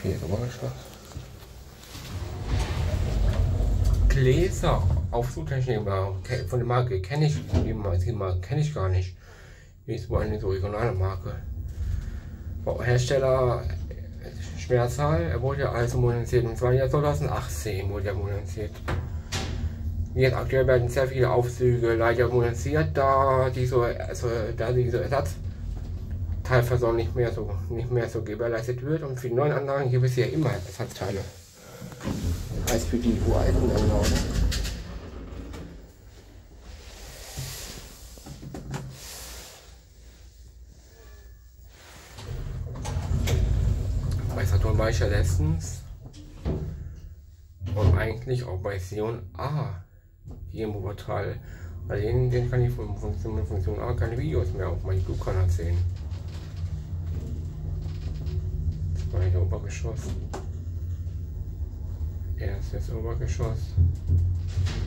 Okay, ist aber geschafft. Gläser, Aufzugtechnik von der Marke kenne ich, die Marke kenne ich gar nicht. Wie ist wohl eine so regionale Marke. Hersteller Schmerzal, er wurde ja also modernisiert, und zwar ja 2018 wurde er modernisiert. Jetzt aktuell werden sehr viele Aufzüge leider modernisiert, da diese Ersatzteilversorgung nicht mehr so gewährleistet wird, und für die neuen Anlagen gibt es ja immer Ersatzteile als für die uralten Anlagen. Bei Saturn war ich ja letztens und eigentlich auch bei Sion A hier im Portal. Bei den kann ich von Funktion A keine Videos mehr auf meinem YouTube-Kanal sehen. Das war das Obergeschoss. Erstes Obergeschoss.